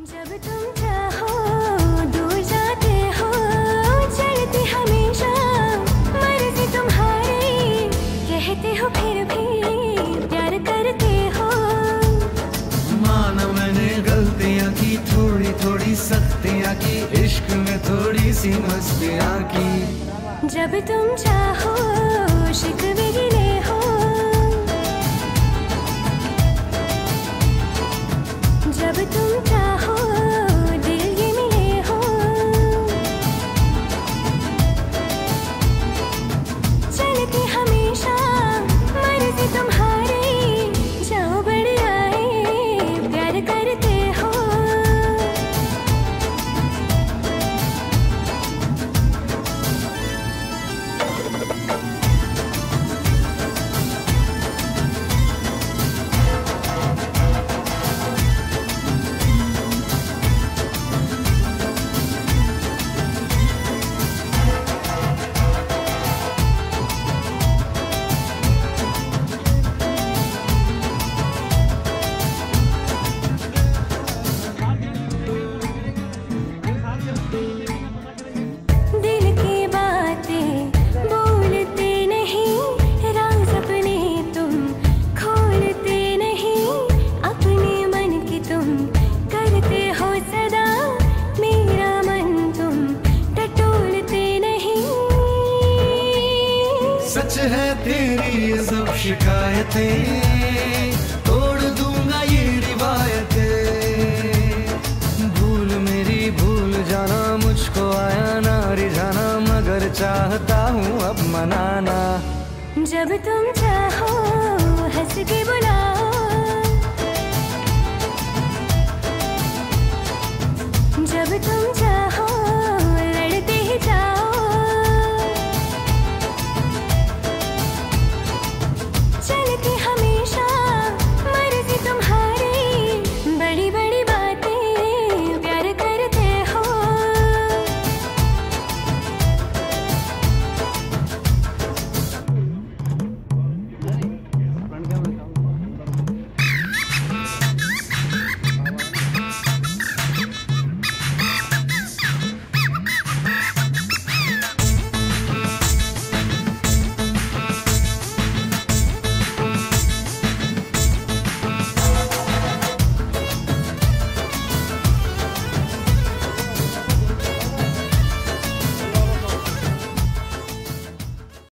जब तुम चाहो दूर जाते हो, चलती हमेशा मर्जी तुम्हारी, कहते हो फिर भी प्यार करते हो। माना मैंने गलतियाँ की, थोड़ी थोड़ी सख्तियाँ की, इश्क में थोड़ी सी मस्तियाँ की। जब तुम चाहो शिकवे गिले हो, जब तुम चाहो दिल ये मिले हो, चलती हमेशा मर्जी तुम्हारी, जाओ बढ़ आए प्यार करते हो। दिल की बातें बोलते नहीं, राज अपने तुम खोलते नहीं, अपने मन की तुम करते हो सदा, मेरा मन तुम टटोलते नहीं। सच है तेरी ये सब शिकायतें, तोड़ दूंगा ये रिवायतें। भूल मेरी भूल जाना, मुझको आया ना रिझाना, मगर चाहता हूँ अब मनाना। जब तुम चाहो हंस के बुलाओ,